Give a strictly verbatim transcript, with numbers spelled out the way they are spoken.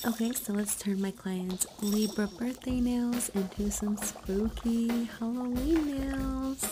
Okay, so let's turn my client's Libra birthday nails into some spooky Halloween nails.